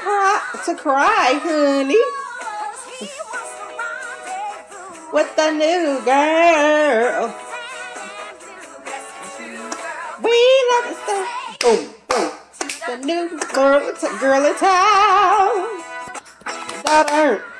cry, honey. With the new girl. We love the stuff. Boom, boom. The new girl in town. That